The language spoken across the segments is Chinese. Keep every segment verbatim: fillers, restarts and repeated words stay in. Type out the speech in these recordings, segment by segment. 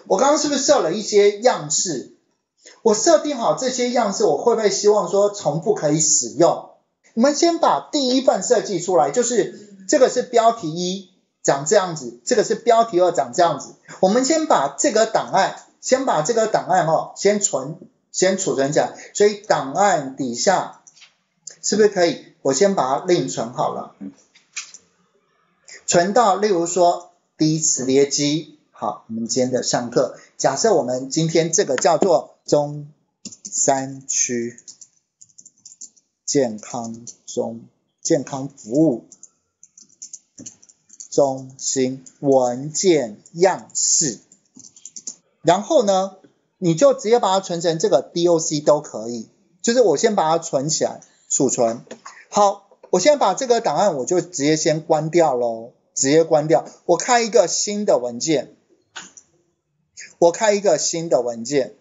我刚刚是不是设了一些样式？我设定好这些样式，我会不会希望说重复可以使用？我们先把第一份设计出来，就是这个是标题一长这样子，这个是标题二长这样子。我们先把这个档案，先把这个档案哦，先存，先储存起来。所以档案底下是不是可以？我先把它另存好了，存到例如说第一磁碟机。好，我们今天的上课，假设我们今天这个叫做中山区健康中健康服务中心文件样式，然后呢，你就直接把它存成这个 D O C 都可以，就是我先把它存起来，储存。好，我现在把这个档案我就直接先关掉咯，直接关掉。我开一个新的文件，我开一个新的文件。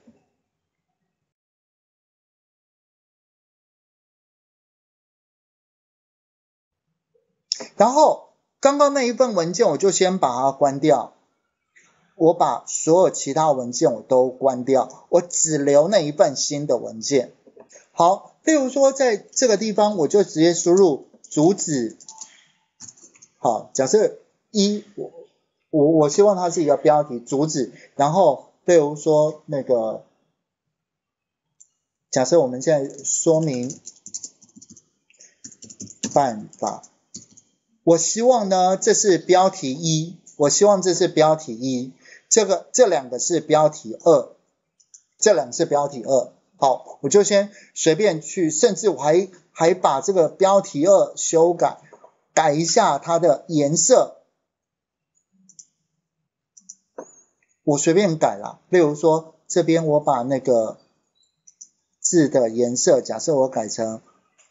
然后刚刚那一份文件我就先把它关掉，我把所有其他文件我都关掉，我只留那一份新的文件。好，例如说在这个地方我就直接输入主旨。好，假设一我我我希望它是一个标题主旨，然后例如说那个假设我们现在说明办法，我希望呢这是标题一，我希望这是标题一，这个这两个是标题二，这两个是标题二。好，我就先随便去，甚至我还还把这个标题二修改，改一下它的颜色，我随便改啦。例如说这边我把那个字的颜色，假设我改成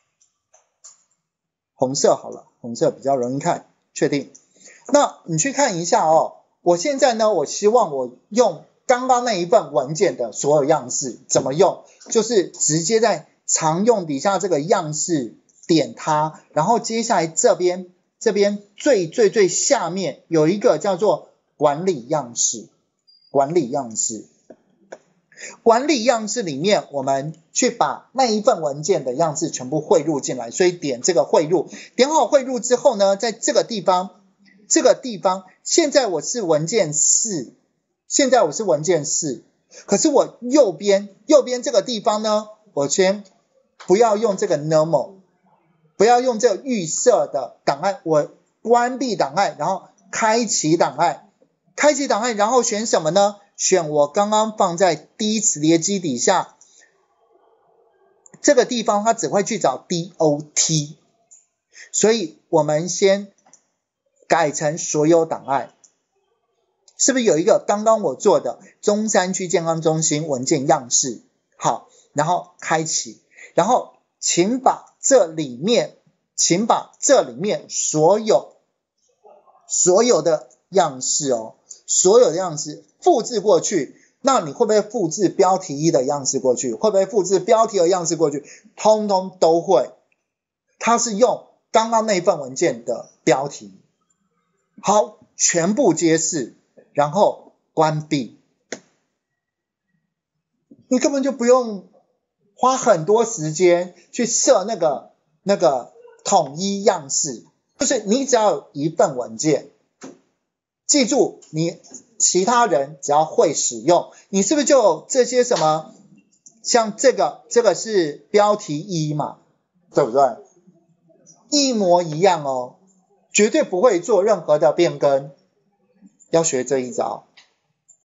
红色好了，红色比较容易看，确定。那你去看一下哦，我现在呢，我希望我用刚刚那一份文件的所有样式，怎么用？就是直接在常用底下这个样式点它，然后接下来这边这边最最最下面有一个叫做管理样式，管理样式。管理样式里面，我们去把那一份文件的样式全部汇入进来，所以点这个汇入，点好汇入之后呢，在这个地方，这个地方，现在我是文件四，现在我是文件四，可是我右边右边这个地方呢，我先不要用这个 normal， 不要用这个预设的档案，我关闭档案，然后开启档案，开启档案，然后选什么呢？选我刚刚放在第一磁碟机底下这个地方，它只会去找 D O T， 所以我们先改成所有档案，是不是有一个刚刚我做的中山区健康中心文件样式？好，然后开启，然后请把这里面请把这里面所有所有的样式哦，所有的样式复制过去。那你会不会复制标题一的样式过去？会不会复制标题二样式过去？通通都会。它是用刚刚那份文件的标题。好，全部皆是，然后关闭。你根本就不用花很多时间去设那个那个统一样式，就是你只要有一份文件，记住你其他人只要会使用，你是不是就有这些什么，像这个这个是标题一嘛，对不对？一模一样哦，绝对不会做任何的变更，要学这一招。